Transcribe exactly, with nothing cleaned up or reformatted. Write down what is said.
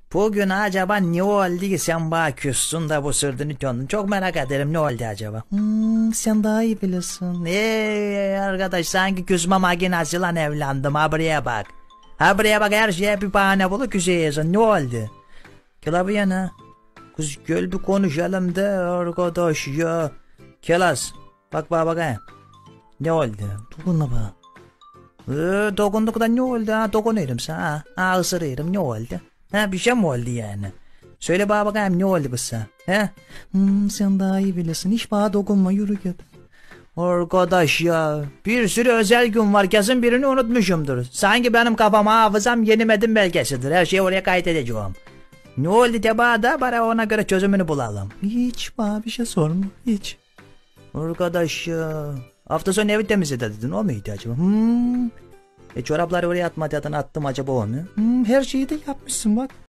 Bugün acaba ne oldu ki sen bana küstün de bu sırtını döndün? Çok merak ederim, ne oldu acaba? Hmm, sen daha iyi bilirsin. Eee arkadaş, sanki küsme makinası lan evlendim, ha buraya bak. Ha buraya bak, her şeye bir bahane bulup küsüyorsun, ne oldu? Gel abi yana. Kız gel bir konuşalım da arkadaş ya. Kelas bak bak bakayım. Ne oldu? Dokunma bana. Ee, dokunduk da ne oldu ha? Dokunuyorum sana. Ha ısırıyorum, ne oldu? Ha bir şey mi oldu yani? Söyle bana bakayım, ne oldu kısa? He? Hmm, sen daha iyi bilirsin. Hiç bana dokunma, yürü git. Arkadaş ya, bir sürü özel gün var, kesin birini unutmuşumdur. Sanki benim kafama hafızam yenimedim belgesidir. Her şeyi oraya kaydedeceğim. Ne oldu de bana da, bana ona göre çözümünü bulalım. Hiç bana bir şey sorma, hiç. Arkadaş ya, hafta sonu evi temizledi dedin, o muydu acaba? Hmm. E çorapları oraya atma dedin, attım acaba onu. Hmm, her şeyi de yapmışsın bak.